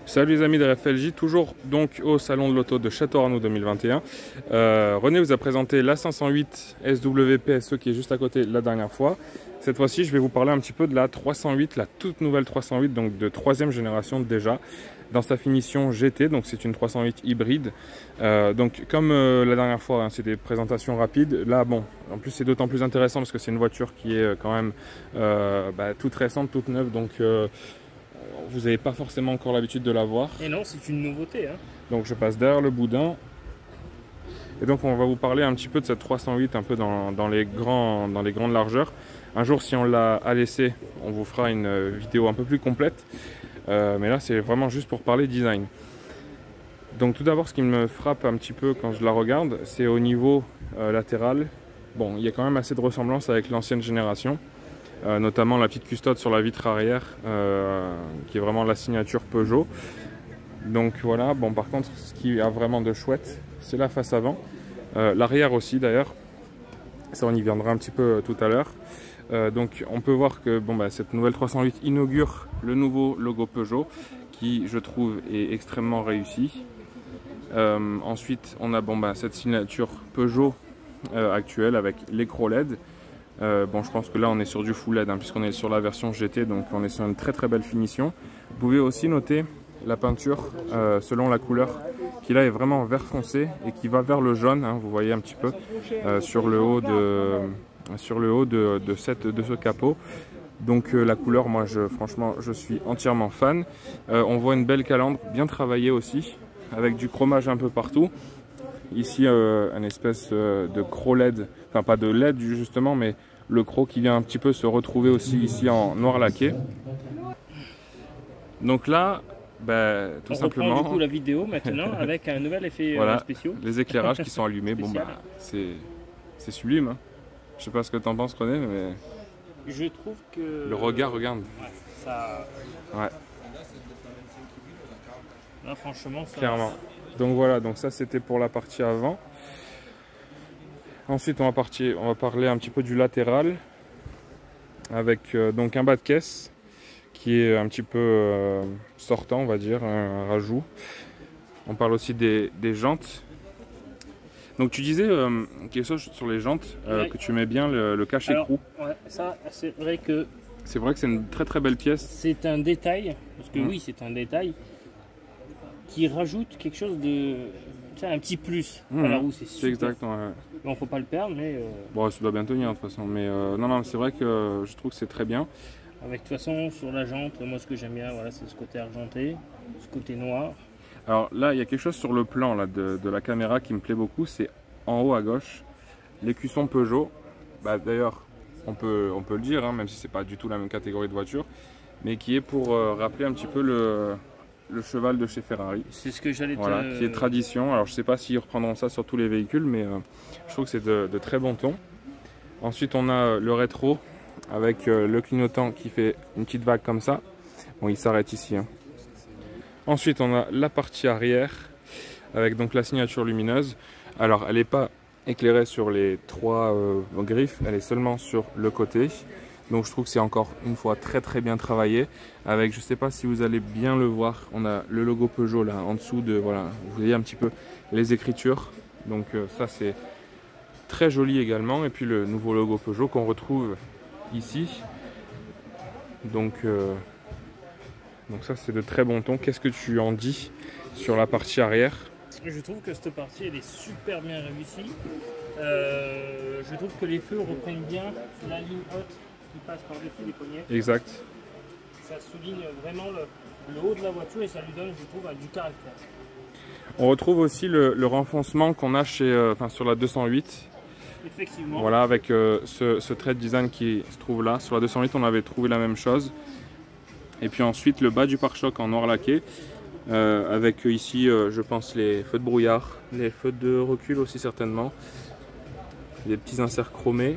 Salut les amis de RFLJ, toujours donc au salon de l'auto de Château-Arnoux 2021. René vous a présenté la 508 SW PSE qui est juste à côté la dernière fois. Cette fois-ci, je vais vous parler un petit peu de la 308, la toute nouvelle 308, donc de troisième génération déjà, dans sa finition GT, donc c'est une 308 hybride. Donc comme la dernière fois, hein, c'est des présentations rapides. Là, bon, en plus c'est d'autant plus intéressant parce que c'est une voiture qui est quand même toute récente, toute neuve, donc vous n'avez pas forcément encore l'habitude de la voir. Et non, c'est une nouveauté. Hein. Donc je passe derrière le boudin. Et donc on va vous parler un petit peu de cette 308, un peu dans les grandes largeurs. Un jour, si on l'a à laisser, on vous fera une vidéo un peu plus complète. Mais là, c'est vraiment juste pour parler design. Donc tout d'abord, ce qui me frappe un petit peu quand je la regarde, c'est au niveau latéral. Bon, il y a quand même assez de ressemblance avec l'ancienne génération. Notamment la petite custode sur la vitre arrière qui est vraiment la signature Peugeot. Donc voilà, bon par contre ce qui a vraiment de chouette c'est la face avant, l'arrière aussi d'ailleurs, ça on y viendra un petit peu tout à l'heure. Donc on peut voir que bon, cette nouvelle 308 inaugure le nouveau logo Peugeot qui je trouve est extrêmement réussi. Ensuite on a cette signature Peugeot actuelle avec l'écran LED. Bon, je pense que là on est sur du full LED hein, puisqu'on est sur la version GT, donc on est sur une très très belle finition. Vous pouvez aussi noter la peinture selon la couleur qui là est vraiment vert foncé et qui va vers le jaune, hein, vous voyez un petit peu sur le haut de ce capot. Donc la couleur, moi franchement je suis entièrement fan. On voit une belle calandre bien travaillée aussi avec du chromage un peu partout. Ici, un espèce de croc LED, enfin pas de LED justement, mais le croc qui vient un petit peu se retrouver aussi ici en noir laqué. Donc là, tout simplement. On reprend du coup la vidéo maintenant avec un nouvel effet voilà, spécial. les éclairages qui sont allumés, bon c'est sublime. Hein. Je sais pas ce que t'en penses René, mais je trouve que le regard, regarde. Ouais, ça. Ouais. Là, franchement, ça. Clairement. Donc voilà, donc ça c'était pour la partie avant. Ensuite on va parler un petit peu du latéral avec donc un bas de caisse qui est un petit peu sortant, on va dire, un rajout. On parle aussi des jantes. Donc tu disais quelque chose sur les jantes, ouais. Que tu mets bien le cache-écrou. Ouais, ça c'est vrai que c'est une très très belle pièce. C'est un détail, parce que oui c'est un détail qui rajoute quelque chose de, un petit plus à la roue, c'est super. Exact, ouais. Bon, faut pas le perdre, mais bon, ça doit bien tenir de toute façon, mais non, c'est vrai que je trouve que c'est très bien. Avec de toute façon sur la jante, moi ce que j'aime bien, voilà, c'est ce côté argenté, ce côté noir. Alors là, il y a quelque chose sur le plan là, de la caméra qui me plaît beaucoup, c'est en haut à gauche, l'écusson Peugeot. D'ailleurs, on peut le dire, hein, même si c'est pas du tout la même catégorie de voiture, mais qui est pour rappeler un petit peu le cheval de chez Ferrari. C'est ce que j'allais te... qui est tradition. Alors je sais pas s'ils reprendront ça sur tous les véhicules, mais je trouve que c'est de très bon ton. Ensuite on a le rétro avec le clignotant qui fait une petite vague comme ça. Bon, il s'arrête ici. Hein. Ensuite on a la partie arrière avec donc la signature lumineuse. Alors elle n'est pas éclairée sur les trois griffes, elle est seulement sur le côté. Donc je trouve que c'est encore une fois très très bien travaillé. Avec, je sais pas si vous allez bien le voir, on a le logo Peugeot là en dessous de, voilà, vous voyez un petit peu les écritures. Donc ça c'est très joli également. Et puis le nouveau logo Peugeot qu'on retrouve ici. Donc ça c'est de très bon ton. Qu'est-ce que tu en dis sur la partie arrière? Je trouve que cette partie elle est super bien réussie. Je trouve que les feux reprennent bien la ligne haute qui passe par-dessus les poignets. Exact. Ça souligne vraiment le haut de la voiture et ça lui donne, je trouve, du caractère. On retrouve aussi le renfoncement qu'on a sur la 208. Effectivement. Voilà, avec ce trait de design qui se trouve là. Sur la 208, on avait trouvé la même chose. Et puis ensuite, le bas du pare-choc en noir laqué. Avec ici, je pense, les feux de brouillard, les feux de recul aussi certainement. Des petits inserts chromés.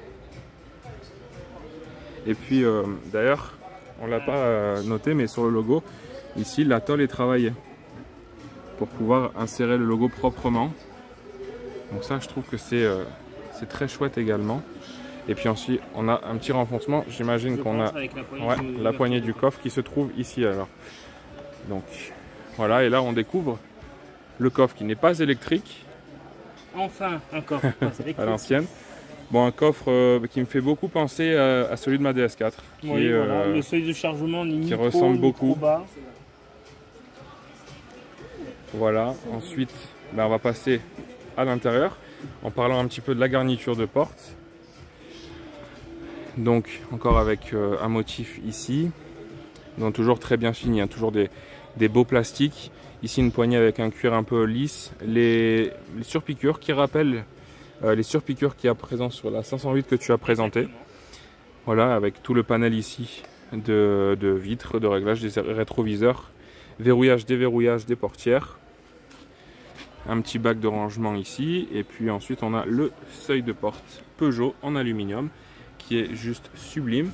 Et puis d'ailleurs, on ne l'a pas noté, mais sur le logo, ici la tôle est travaillée pour pouvoir insérer le logo proprement. Donc ça, je trouve que c'est très chouette également. Et puis ensuite, on a un petit renfoncement. J'imagine qu'on a la poignée du coffre qui se trouve ici alors. Donc voilà, et là on découvre le coffre qui n'est pas électrique. Enfin, un coffre à l'ancienne. Bon, un coffre qui me fait beaucoup penser à celui de ma DS4. Qui oui, est, voilà, le seuil de chargement qui ressemble beaucoup. Trop bas. Voilà, ensuite ben, on va passer à l'intérieur en parlant un petit peu de la garniture de porte. Donc encore avec un motif ici, donc toujours très bien fini, hein, toujours des beaux plastiques. Ici une poignée avec un cuir un peu lisse, les surpiqûres qui rappellent les surpiqûres qu'il y a présent sur la 508 que tu as présenté. Voilà, avec tout le panel ici de vitres, de réglage des rétroviseurs, verrouillage, déverrouillage des portières, un petit bac de rangement ici, et puis ensuite on a le seuil de porte Peugeot en aluminium qui est juste sublime.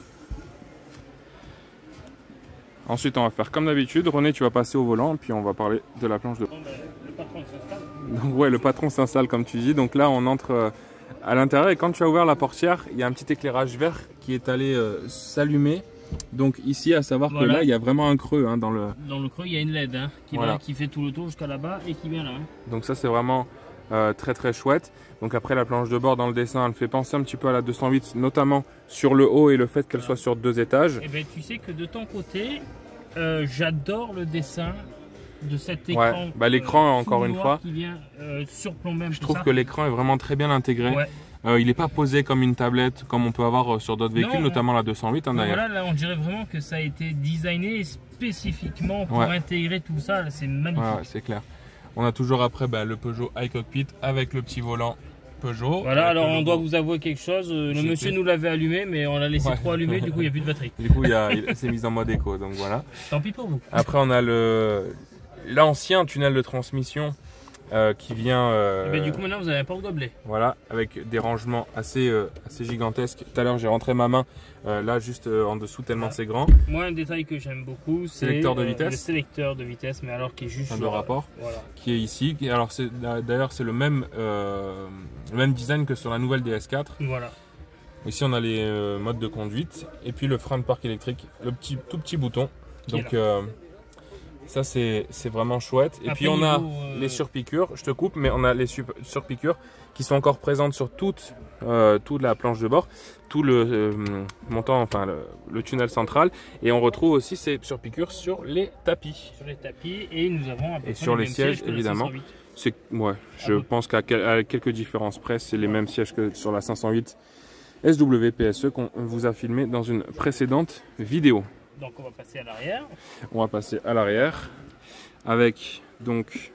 Ensuite on va faire comme d'habitude, René tu vas passer au volant, puis on va parler de la planche de... Le patron s'installe. Donc ouais, le patron s'installe comme tu dis, donc là on entre à l'intérieur et quand tu as ouvert la portière, il y a un petit éclairage vert qui est allé s'allumer. Donc ici, à savoir que là, il y a vraiment un creux hein, dans le... Dans le creux, il y a une LED hein, qui fait tout le tour jusqu'à là-bas et qui vient là. Hein. Donc ça, c'est vraiment très très chouette. Donc après, la planche de bord dans le dessin, elle fait penser un petit peu à la 208, notamment sur le haut et le fait qu'elle soit sur 2 étages. Et bien tu sais que de ton côté, j'adore le dessin de cet écran. Ouais, bah, l'écran, encore une fois, qui vient surplomber. Je trouve que l'écran est vraiment très bien intégré. Ouais. Il n'est pas posé comme une tablette comme on peut avoir sur d'autres véhicules, notamment la 208 hein, d'ailleurs. Voilà, là on dirait vraiment que ça a été designé spécifiquement pour intégrer tout ça, c'est magnifique. Ouais, c'est clair. On a toujours après le Peugeot iCockpit avec le petit volant Peugeot. Voilà, alors on doit vous avouer quelque chose, le monsieur nous l'avait allumé mais on l'a laissé trop allumé, du coup il n'y a plus de batterie. Du coup il s'est mis en mode éco, donc voilà. Tant pis pour vous. Après on a l'ancien tunnel de transmission. Qui vient. Du coup maintenant vous avez un porte-gobelet. Voilà, avec des rangements assez gigantesques. Tout à l'heure j'ai rentré ma main là juste en dessous tellement c'est grand. Moi un détail que j'aime beaucoup c'est le sélecteur de vitesse, mais alors qui est juste de rapport, qui est ici. Alors d'ailleurs c'est le même design que sur la nouvelle DS4. Voilà. Ici on a les modes de conduite et puis le frein de parc électrique, le tout petit bouton. Donc ça c'est vraiment chouette. Et puis on a les surpiqûres, je te coupe, mais on a les surpiqûres qui sont encore présentes sur toute la planche de bord, tout le montant, enfin le tunnel central. Et on retrouve aussi ces surpiqûres sur les tapis. Sur les tapis et nous avons et sur les sièges évidemment. Je pense qu'à quelques différences près, c'est les mêmes sièges que sur la 508 SW qu'on vous a filmé dans une précédente vidéo. Donc on va passer à l'arrière. On va passer à l'arrière avec donc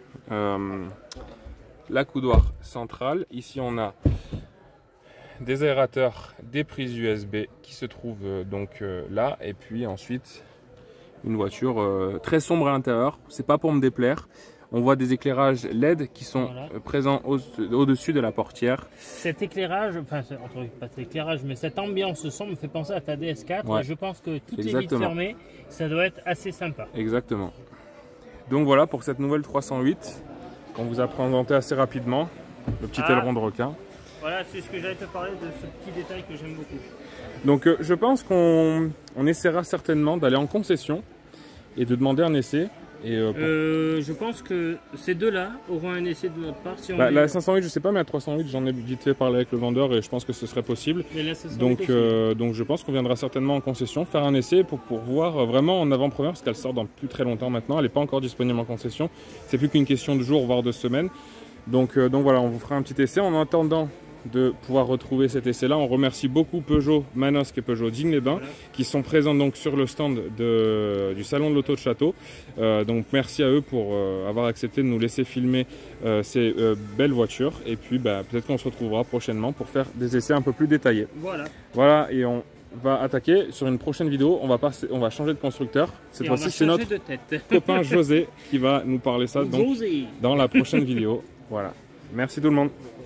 la coudoir centrale. Ici on a des aérateurs, des prises USB qui se trouvent donc là. Et puis ensuite une voiture très sombre à l'intérieur. C'est pas pour me déplaire. On voit des éclairages LED qui sont présents au-dessus de la portière. Cet éclairage, enfin pas cet éclairage, mais cette ambiance sombre me fait penser à ta DS4. Et je pense que tout est vite fermé, ça doit être assez sympa. Exactement. Donc voilà pour cette nouvelle 308 qu'on vous a présenté assez rapidement, le petit aileron de requin. Voilà, c'est ce que j'allais te parler de ce petit détail que j'aime beaucoup. Donc je pense qu'on essaiera certainement d'aller en concession et de demander un essai. Et je pense que ces deux-là auront un essai de notre part. Si on la 508, je sais pas, mais la 308, j'en ai vite fait parler avec le vendeur et je pense que ce serait possible. Donc je pense qu'on viendra certainement en concession faire un essai pour voir vraiment en avant-première, parce qu'elle sort dans plus très longtemps maintenant. Elle n'est pas encore disponible en concession. C'est plus qu'une question de jours, voire de semaines. Donc voilà, on vous fera un petit essai. En attendant de pouvoir retrouver cet essai-là, on remercie beaucoup Peugeot Manosque et Peugeot Digne-les-Bains qui sont présents donc sur le stand du salon de l'auto de Château. Donc merci à eux pour avoir accepté de nous laisser filmer ces belles voitures. Et puis peut-être qu'on se retrouvera prochainement pour faire des essais un peu plus détaillés. Voilà, et on va attaquer sur une prochaine vidéo. On va changer de constructeur. Cette fois-ci, c'est notre copain José qui va nous parler ça donc, dans la prochaine vidéo. Voilà. Merci tout le monde.